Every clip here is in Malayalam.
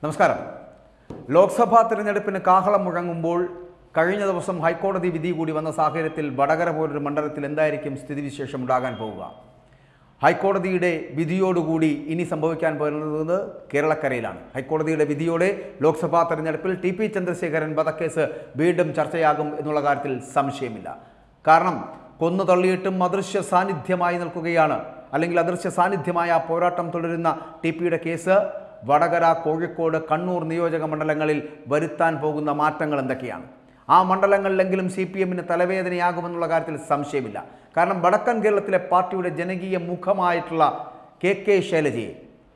നമസ്കാരം. ലോക്സഭാ തിരഞ്ഞെടുപ്പിന് കാഹളം മുഴങ്ങുമ്പോൾ കഴിഞ്ഞ ദിവസം ഹൈക്കോടതി വിധി കൂടി വന്ന സാഹചര്യത്തിൽ വടകര പോലൊരു മണ്ഡലത്തിൽ എന്തായിരിക്കും സ്ഥിതിവിശേഷം ഉണ്ടാകാൻ പോവുക? ഹൈക്കോടതിയുടെ വിധിയോടുകൂടി ഇനി സംഭവിക്കാൻ പോകുന്നത് കേരളക്കരയിലാണ്. ഹൈക്കോടതിയുടെ വിധിയോടെ ലോക്സഭാ തെരഞ്ഞെടുപ്പിൽ ടി പി ചന്ദ്രശേഖരൻ വധക്കേസ് വീണ്ടും ചർച്ചയാകും എന്നുള്ള കാര്യത്തിൽ സംശയമില്ല. കാരണം കൊന്നു തള്ളിയിട്ടും അദൃശ്യ സാന്നിധ്യമായി നിൽക്കുകയാണ്, അല്ലെങ്കിൽ അദൃശ്യ സാന്നിധ്യമായ പോരാട്ടം തുടരുന്ന ടി പിയുടെ കേസ് വടകര, കോഴിക്കോട്, കണ്ണൂർ നിയോജക മണ്ഡലങ്ങളിൽ വരുത്താൻ പോകുന്ന മാറ്റങ്ങൾ എന്തൊക്കെയാണ്? ആ മണ്ഡലങ്ങളിലെങ്കിലും CPM തലവേദനയാകുമെന്നുള്ള കാര്യത്തിൽ സംശയമില്ല. കാരണം വടക്കൻ കേരളത്തിലെ പാർട്ടിയുടെ ജനകീയ മുഖമായിട്ടുള്ള KK ശൈലജയെ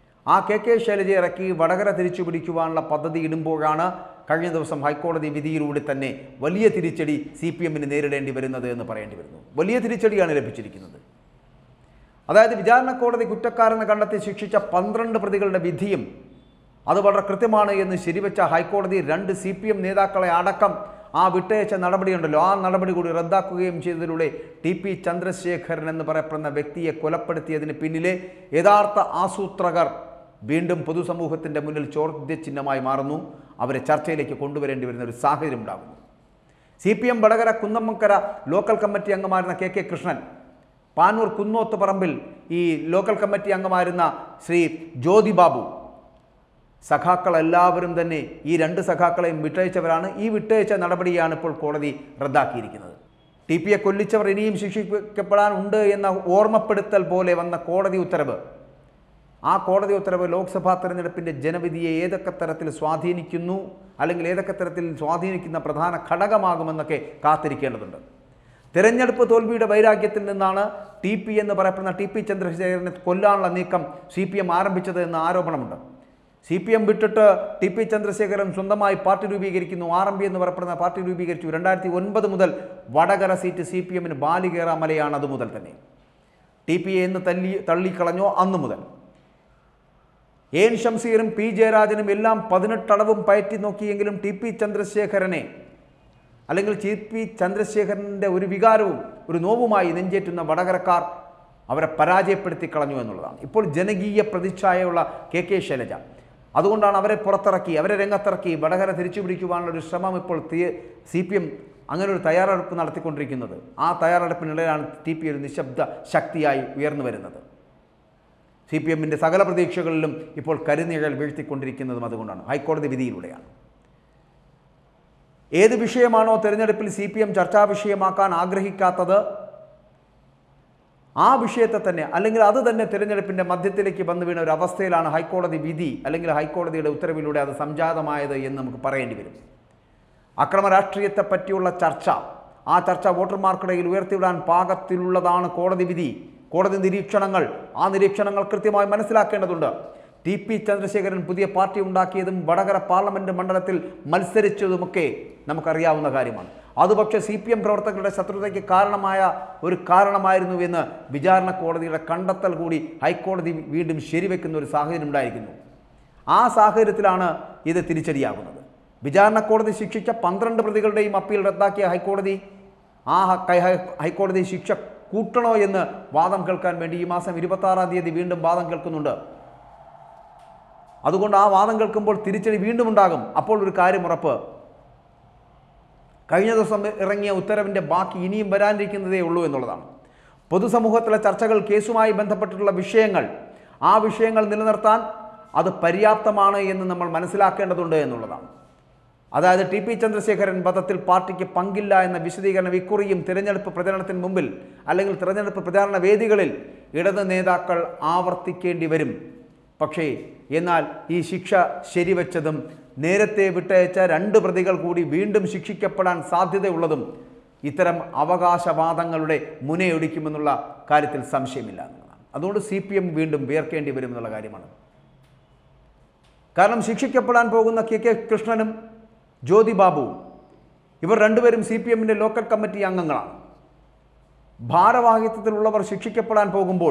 ഇറക്കി വടകര തിരിച്ചു പിടിക്കുവാനുള്ള പദ്ധതി ഇടുമ്പോഴാണ് കഴിഞ്ഞ ദിവസം ഹൈക്കോടതി വിധിയിലൂടെ തന്നെ വലിയ തിരിച്ചടി CPM നേരിടേണ്ടി വരുന്നത് എന്ന് പറയേണ്ടി വരുന്നു. വലിയ തിരിച്ചടിയാണ് ലഭിച്ചിരിക്കുന്നത്. അതായത് വിചാരണ കോടതി കുറ്റക്കാരെന്ന് കണ്ടെത്തി ശിക്ഷിച്ച 12 പ്രതികളുടെ വിധിയും അത് വളരെ കൃത്യമാണ് എന്ന് ശരിവെച്ച ഹൈക്കോടതി 2 CPM നേതാക്കളെ അടക്കം ആ വിട്ടയച്ച നടപടിയുണ്ടല്ലോ, ആ നടപടി കൂടി റദ്ദാക്കുകയും ചെയ്തതിലൂടെ ടി പി ചന്ദ്രശേഖരൻ എന്ന് പറയപ്പെടുന്ന വ്യക്തിയെ കൊലപ്പെടുത്തിയതിന് പിന്നിലെ യഥാർത്ഥ ആസൂത്രകർ വീണ്ടും പൊതുസമൂഹത്തിൻ്റെ മുന്നിൽ ചോദ്യചിഹ്നമായി മാറുന്നു. അവരെ ചർച്ചയിലേക്ക് കൊണ്ടുവരേണ്ടി വരുന്ന ഒരു സാഹചര്യം ഉണ്ടാകുന്നു. CPM Vadakara Kunnammakkara local committee അംഗമായിരുന്ന KK കൃഷ്ണൻ, പാനൂർ കുന്നോത്ത് പറമ്പിൽ ഈ ലോക്കൽ കമ്മിറ്റി അംഗമായിരുന്ന ശ്രീ ജ്യോതി ബാബു, സഖാക്കൾ എല്ലാവരും തന്നെ ഈ 2 സഖാക്കളെയും വിട്ടയച്ചവരാണ്. ഈ വിട്ടയച്ച നടപടിയാണ് ഇപ്പോൾ കോടതി റദ്ദാക്കിയിരിക്കുന്നത്. ടി പിയെ കൊല്ലിച്ചവർ ഇനിയും ശിക്ഷിക്കപ്പെടാനുണ്ട് എന്ന ഓർമ്മപ്പെടുത്തൽ പോലെ വന്ന കോടതി ഉത്തരവ്, ആ കോടതി ഉത്തരവ് ലോക്സഭാ തെരഞ്ഞെടുപ്പിൻ്റെ ജനവിധിയെ ഏതൊക്കെ തരത്തിൽ സ്വാധീനിക്കുന്നു, അല്ലെങ്കിൽ ഏതൊക്കെ തരത്തിൽ സ്വാധീനിക്കുന്ന പ്രധാന ഘടകമാകുമെന്നൊക്കെ കാത്തിരിക്കേണ്ടതുണ്ട്. തെരഞ്ഞെടുപ്പ് തോൽവിയുടെ വൈരാഗ്യത്തിൽ നിന്നാണ് ടി പി എന്ന് പറയപ്പെടുന്ന ടി പി ചന്ദ്രശേഖരനെ കൊല്ലാനുള്ള നീക്കം CPM ആരംഭിച്ചത് എന്ന ആരോപണമുണ്ട്. CPM വിട്ടിട്ട് ടി പി ചന്ദ്രശേഖരൻ സ്വന്തമായി പാർട്ടി രൂപീകരിക്കുന്നു. RMP എന്ന് പറയപ്പെടുന്ന പാർട്ടി രൂപീകരിച്ചു. 2009 മുതൽ വടകര സീറ്റ് CPM ബാലികേറ മലയാണ്. അതുമുതൽ തന്നെ TP എന്ന് തള്ളിക്കളഞ്ഞോ അന്നു മുതൽ AN ഷംസീറും P ജയരാജനും എല്ലാം 18 അടവും പയറ്റി നോക്കിയെങ്കിലും ടി പി ചന്ദ്രശേഖരനെ, അല്ലെങ്കിൽ ടി പി ചന്ദ്രശേഖരൻ്റെ ഒരു വികാരവും ഒരു നോവുമായി നെഞ്ചേറ്റുന്ന വടകരക്കാർ അവരെ പരാജയപ്പെടുത്തി കളഞ്ഞു എന്നുള്ളതാണ്. ഇപ്പോൾ ജനകീയ പ്രതിച്ഛായയുള്ള KK ശൈലജ, അതുകൊണ്ടാണ് അവരെ പുറത്തിറക്കി, അവരെ രംഗത്തിറക്കി വടകര തിരിച്ചു പിടിക്കുവാനുള്ള ഒരു ശ്രമം ഇപ്പോൾ CPM അങ്ങനെ ഒരു തയ്യാറെടുപ്പ് നടത്തിക്കൊണ്ടിരിക്കുന്നത്. ആ തയ്യാറെടുപ്പിനിടയിലാണ് TP ഒരു നിശബ്ദ ശക്തിയായി ഉയർന്നു വരുന്നത്. CPM സകല പ്രതീക്ഷകളിലും ഇപ്പോൾ കരുനിഴൽ വീഴ്ത്തിക്കൊണ്ടിരിക്കുന്നതും അതുകൊണ്ടാണ്, ഹൈക്കോടതി വിധിയിലൂടെയാണ്. ഏത് വിഷയമാണോ തെരഞ്ഞെടുപ്പിൽ CPM ചർച്ചാ വിഷയമാക്കാൻ ആഗ്രഹിക്കാത്തത്, ആ വിഷയത്തെ തന്നെ, അല്ലെങ്കിൽ അത് തന്നെ തിരഞ്ഞെടുപ്പിൻ്റെ മധ്യത്തിലേക്ക് വന്നു വീണ ഒരു അവസ്ഥയിലാണ് ഹൈക്കോടതി വിധി, അല്ലെങ്കിൽ ഹൈക്കോടതിയുടെ ഉത്തരവിലൂടെ അത് സംജാതമായത് എന്ന് നമുക്ക് പറയേണ്ടി വരും. അക്രമ രാഷ്ട്രീയത്തെ പറ്റിയുള്ള ചർച്ച, ആ ചർച്ച വോട്ടർമാർക്കിടയിൽ ഉയർത്തിവിടാൻ പാകത്തിലുള്ളതാണ് കോടതി വിധി, കോടതി നിരീക്ഷണങ്ങൾ. ആ നിരീക്ഷണങ്ങൾ കൃത്യമായി മനസ്സിലാക്കേണ്ടതുണ്ട്. ടി പി ചന്ദ്രശേഖരൻ പുതിയ പാർട്ടി ഉണ്ടാക്കിയതും വടകര പാർലമെൻറ്റ് മണ്ഡലത്തിൽ മത്സരിച്ചതുമൊക്കെ നമുക്കറിയാവുന്ന കാര്യമാണ്. അത് പക്ഷേ CPM പ്രവർത്തകരുടെ ശത്രുതയ്ക്ക് കാരണമായിരുന്നു എന്ന് വിചാരണ കോടതിയുടെ കണ്ടെത്തൽ കൂടി ഹൈക്കോടതി വീണ്ടും ശരിവെക്കുന്ന ഒരു സാഹചര്യം ഉണ്ടായിരിക്കുന്നു. ആ സാഹചര്യത്തിലാണ് ഇത് തിരിച്ചടിയാകുന്നത്. വിചാരണ കോടതി ശിക്ഷിച്ച 12 പ്രതികളുടെയും അപ്പീൽ റദ്ദാക്കിയ ഹൈക്കോടതി ഹൈക്കോടതി ശിക്ഷ കൂട്ടണോ എന്ന് വാദം കേൾക്കാൻ വേണ്ടി ഈ മാസം 26-ാം തീയതി വീണ്ടും വാദം കേൾക്കുന്നുണ്ട്. അതുകൊണ്ട് ആ വാദം കേൾക്കുമ്പോൾ തിരിച്ചടി വീണ്ടും ഉണ്ടാകും. അപ്പോൾ ഒരു കാര്യം ഉറപ്പ്, കഴിഞ്ഞ ദിവസം ഇറങ്ങിയ ഉത്തരവിൻ്റെ ബാക്കി ഇനിയും വരാനിരിക്കുന്നതേ ഉള്ളൂ എന്നുള്ളതാണ്. പൊതുസമൂഹത്തിലെ ചർച്ചകൾ, കേസുമായി ബന്ധപ്പെട്ടിട്ടുള്ള വിഷയങ്ങൾ, ആ വിഷയങ്ങൾ നിലനിർത്താൻ അത് പര്യാപ്തമാണ് എന്ന് നമ്മൾ മനസ്സിലാക്കേണ്ടതുണ്ട് എന്നുള്ളതാണ്. അതായത് ടി പി ചന്ദ്രശേഖരൻ വധത്തിൽ പാർട്ടിക്ക് പങ്കില്ല എന്ന വിശദീകരണം ഇക്കുറിയും തിരഞ്ഞെടുപ്പ് പ്രചരണത്തിന് മുമ്പിൽ, അല്ലെങ്കിൽ തിരഞ്ഞെടുപ്പ് പ്രചാരണ വേദികളിൽ ഇടത് നേതാക്കൾ ആവർത്തിക്കേണ്ടി വരും. പക്ഷേ എന്നാൽ ഈ ശിക്ഷ ശരിവെച്ചതും നേരത്തെ വിട്ടയച്ച 2 പ്രതികൾ കൂടി വീണ്ടും ശിക്ഷിക്കപ്പെടാൻ സാധ്യതയുള്ളതും ഇത്തരം അവകാശവാദങ്ങളുടെ മുനയൊടിക്കുമെന്നുള്ള കാര്യത്തിൽ സംശയമില്ല എന്നതാണ്. അതുകൊണ്ട് CPM വീണ്ടും വിയർക്കേണ്ടി വരുമെന്നുള്ള കാര്യമാണ്. കാരണം ശിക്ഷിക്കപ്പെടാൻ പോകുന്ന KK കൃഷ്ണനും ജ്യോതി ബാബുവും, ഇവർ 2 പേരും CPM ലോക്കൽ കമ്മിറ്റി അംഗങ്ങളാണ്. ഭാരവാഹിത്വത്തിലുള്ളവർ ശിക്ഷിക്കപ്പെടാൻ പോകുമ്പോൾ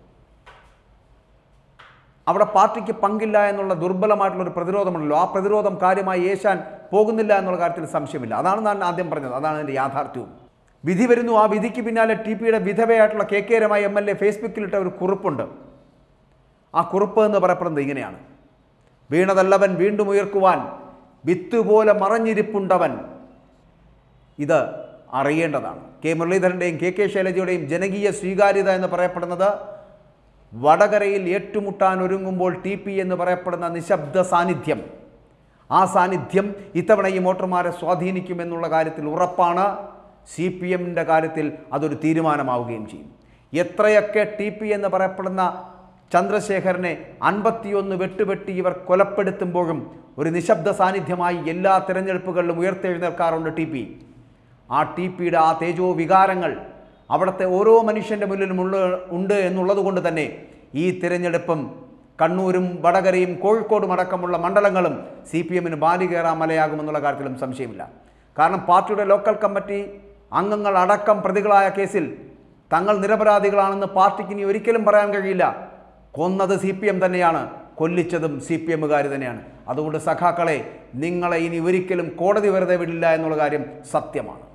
അവിടെ പാർട്ടിക്ക് പങ്കില്ല എന്നുള്ള ദുർബലമായിട്ടുള്ളൊരു പ്രതിരോധമുണ്ടല്ലോ, ആ പ്രതിരോധം കാര്യമായി ഏശാൻ പോകുന്നില്ല എന്നുള്ള കാര്യത്തിൽ സംശയമില്ല. അതാണ് ഞാൻ ആദ്യം പറഞ്ഞത്, അതാണ് അതിൻ്റെ യാഥാർത്ഥ്യവും. വിധി വരുന്നു. ആ വിധിക്ക് പിന്നാലെ ടി പിയുടെ വിധവയായിട്ടുള്ള KK രമ MLA ഫേസ്ബുക്കിലിട്ട ഒരു കുറിപ്പുണ്ട്. ആ കുറിപ്പ് എന്ന് പറയപ്പെടുന്നത് ഇങ്ങനെയാണ്: വീണതല്ലവൻ വീണ്ടും ഉയർക്കുവാൻ വിത്തുപോലെ മറഞ്ഞിരിപ്പുണ്ടവൻ. ഇത് അറിയേണ്ടതാണ്. കെ മുരളീധരൻ്റെയും കെ ശൈലജയുടെയും ജനകീയ സ്വീകാര്യത എന്ന് പറയപ്പെടുന്നത് വടകരയിൽ ഏറ്റുമുട്ടാൻ ഒരുങ്ങുമ്പോൾ TP എന്ന് പറയപ്പെടുന്ന നിശബ്ദ സാന്നിധ്യം, ആ സാന്നിധ്യം ഇത്തവണ ഈ വോട്ടർമാരെ സ്വാധീനിക്കുമെന്നുള്ള കാര്യത്തിൽ ഉറപ്പാണ്. CPMൻ്റെ കാര്യത്തിൽ അതൊരു തീരുമാനമാവുകയും ചെയ്യും. എത്രയൊക്കെ TP എന്ന് പറയപ്പെടുന്ന ചന്ദ്രശേഖരനെ 51 വെട്ടുവെട്ടി ഇവർ കൊലപ്പെടുത്തുമ്പോഴും ഒരു നിശബ്ദ സാന്നിധ്യമായി എല്ലാ തിരഞ്ഞെടുപ്പുകളിലും ഉയർത്തെഴുന്നേൽക്കാറുണ്ട് TP. ആ TPയുടെ ആ തേജോ വികാരങ്ങൾ അവിടുത്തെ ഓരോ മനുഷ്യൻ്റെ മുന്നിലും ഉണ്ട് എന്നുള്ളത് കൊണ്ട് തന്നെ ഈ തിരഞ്ഞെടുപ്പും കണ്ണൂരും വടകരയും കോഴിക്കോടും അടക്കമുള്ള മണ്ഡലങ്ങളും CPMന് ബാലികേറാ മലയാകുമെന്നുള്ള കാര്യത്തിലും സംശയമില്ല. കാരണം പാർട്ടിയുടെ ലോക്കൽ കമ്മിറ്റി അംഗങ്ങൾ അടക്കം പ്രതികളായ കേസിൽ തങ്ങൾ നിരപരാധികളാണെന്ന് പാർട്ടിക്ക് ഇനി ഒരിക്കലും പറയാൻ കഴിയില്ല. കൊന്നത് CPM തന്നെയാണ്, കൊല്ലിച്ചതും CPMകാർ തന്നെയാണ്. അതുകൊണ്ട് സഖാക്കളെ, നിങ്ങളെ ഇനി ഒരിക്കലും കോടതി വെറുതെ വിടില്ല എന്നുള്ള കാര്യം സത്യമാണ്.